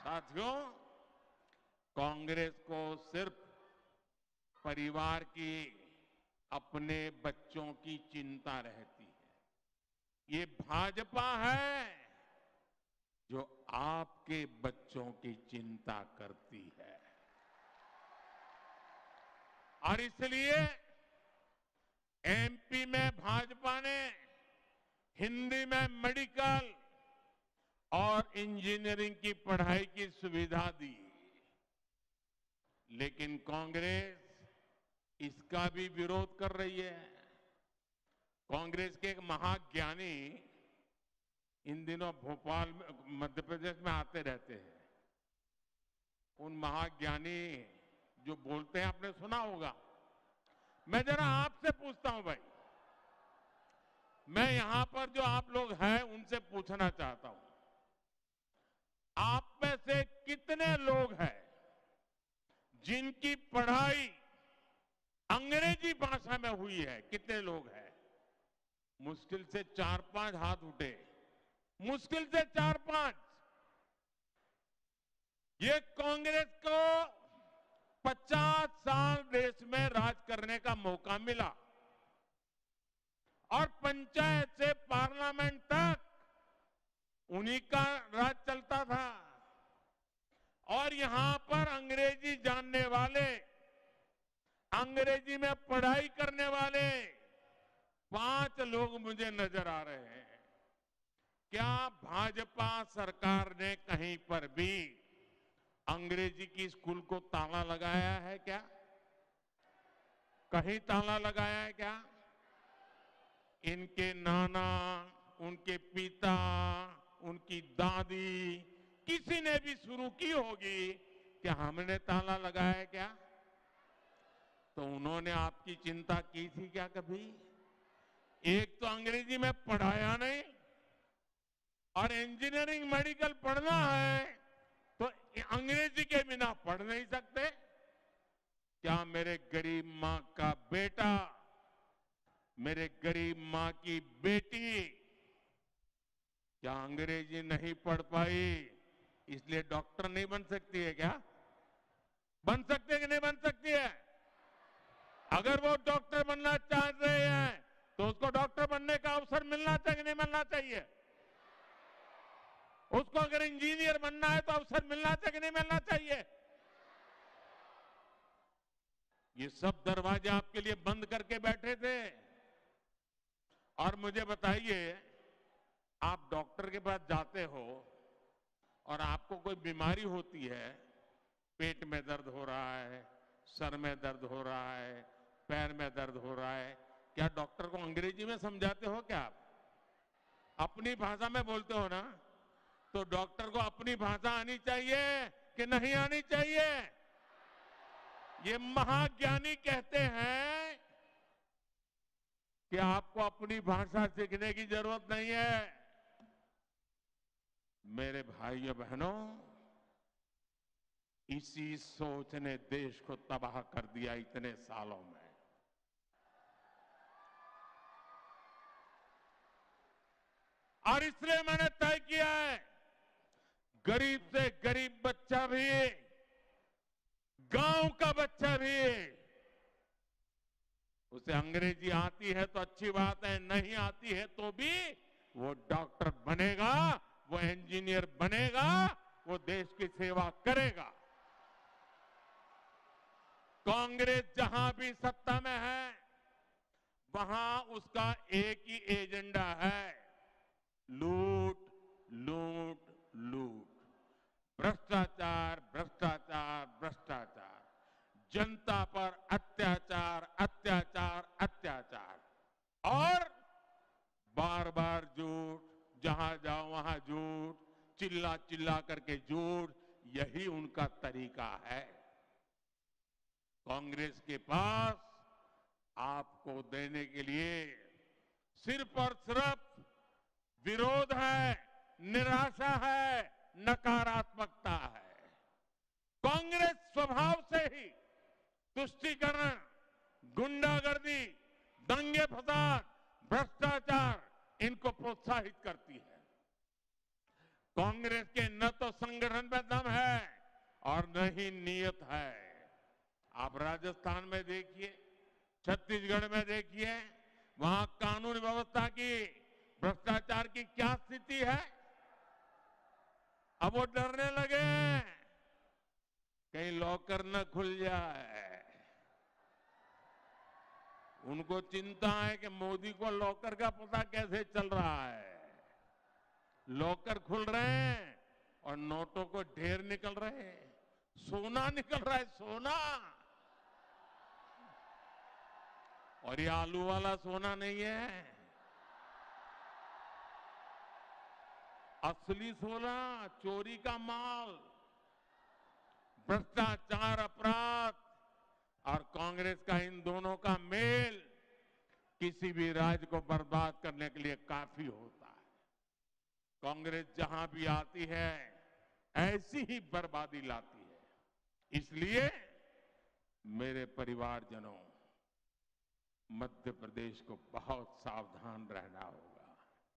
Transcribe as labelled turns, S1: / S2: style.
S1: साथियों, कांग्रेस को सिर्फ परिवार की, अपने बच्चों की चिंता रहती है। ये भाजपा है जो आपके बच्चों की चिंता करती है। और इसलिए एमपी में भाजपा ने हिंदी में मेडिकल और इंजीनियरिंग की पढ़ाई की सुविधा दी, लेकिन कांग्रेस इसका भी विरोध कर रही है। कांग्रेस के एक महाज्ञानी इन दिनों भोपाल में, मध्य प्रदेश में आते रहते हैं। उन महाज्ञानी जो बोलते हैं आपने सुना होगा। मैं जरा आपसे पूछता हूं भाई, मैं यहां पर जो आप लोग हैं उनसे पूछना चाहता हूं, आप में से कितने लोग हैं जिनकी पढ़ाई अंग्रेजी भाषा में हुई है? कितने लोग हैं? मुश्किल से 4-5 हाथ उठे, मुश्किल से 4-5। ये कांग्रेस को 50 साल देश में राज करने का मौका मिला और पंचायत से पार्लियामेंट तक उन्हीं का राज चलता था। और यहां पर अंग्रेजी जानने वाले, अंग्रेजी में पढ़ाई करने वाले 5 लोग मुझे नजर आ रहे हैं। क्या भाजपा सरकार ने कहीं पर भी अंग्रेजी की स्कूल को ताला लगाया है क्या? कहीं ताला लगाया है क्या? इनके नाना, उनके पिता, उनकी दादी, किसी ने भी शुरू की होगी, क्या हमने ताला लगाया है क्या? तो उन्होंने आपकी चिंता की थी क्या कभी? एक तो अंग्रेजी में पढ़ाया नहीं, और इंजीनियरिंग मेडिकल पढ़ना है तो अंग्रेजी के बिना पढ़ नहीं सकते। क्या मेरे गरीब मां का बेटा, मेरे गरीब मां की बेटी क्या अंग्रेजी नहीं पढ़ पाई इसलिए डॉक्टर नहीं बन सकती है क्या? बन सकती है कि नहीं बन सकती है? अगर वो डॉक्टर बनना चाह रहे हैं तो उसको डॉक्टर बनने का अवसर मिलना चाहिए कि नहीं मिलना चाहिए? उसको अगर इंजीनियर बनना है तो अवसर मिलना चाहिए कि नहीं मिलना चाहिए? ये सब दरवाजे आपके लिए बंद करके बैठे थे। और मुझे बताइए, आप डॉक्टर के पास जाते हो और आपको कोई बीमारी होती है, पेट में दर्द हो रहा है, सर में दर्द हो रहा है, पैर में दर्द हो रहा है, क्या डॉक्टर को अंग्रेजी में समझाते हो क्या आप? अपनी भाषा में बोलते हो ना? तो डॉक्टर को अपनी भाषा आनी चाहिए कि नहीं आनी चाहिए? ये महाज्ञानी कहते हैं कि आपको अपनी भाषा सीखने की जरूरत नहीं है। मेरे भाइयों बहनों, इसी सोच ने देश को तबाह कर दिया इतने सालों में। और इसलिए मैंने तय किया है, गरीब से गरीब बच्चा भी, गांव का बच्चा भी, उसे अंग्रेजी आती है तो अच्छी बात है, नहीं आती है तो भी वो डॉक्टर बनेगा, वो इंजीनियर बनेगा, वो देश की सेवा करेगा। कांग्रेस जहां भी सत्ता में है वहां उसका एक ही एजेंडा है, लूट लूट लूट, भ्रष्टाचार भ्रष्टाचार भ्रष्टाचार, जनता पर अत्याचार अत्याचार अत्याचार, और बार बार झूठ, जहां जाओ वहां झूठ, चिल्ला चिल्ला करके झूठ, यही उनका तरीका है। कांग्रेस के पास आपको देने के लिए सिर्फ और सिर्फ विरोध है, निराशा है, नकारात्मकता है। कांग्रेस स्वभाव से ही तुष्टीकरण, गुंडागर्दी, दंगे फसाद, भ्रष्टाचार, इनको प्रोत्साहित करती है। कांग्रेस के न तो संगठन में दम है, राजस्थान में देखिए, छत्तीसगढ़ में देखिए, वहां कानून व्यवस्था की, भ्रष्टाचार की क्या स्थिति है। अब वो डरने लगे कहीं लॉकर न खुल जाए। उनको चिंता है कि मोदी को लॉकर का पता कैसे चल रहा है। लॉकर खुल रहे हैं और नोटों को ढेर निकल रहे हैं, सोना निकल रहा है, सोना। और ये आलू वाला सोना नहीं है, असली सोना, चोरी का माल। भ्रष्टाचार, अपराध और कांग्रेस का इन दोनों का मेल किसी भी राज्य को बर्बाद करने के लिए काफी होता है। कांग्रेस जहां भी आती है ऐसी ही बर्बादी लाती है। इसलिए मेरे परिवारजनों, मध्य प्रदेश को बहुत सावधान रहना होगा।